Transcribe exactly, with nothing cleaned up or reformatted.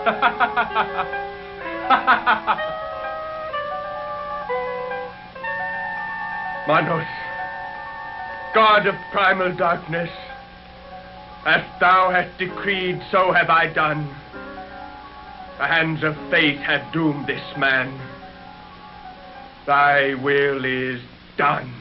Manos, God of primal darkness, as thou hast decreed, so have I done. The hands of fate have doomed this man. Thy will is done.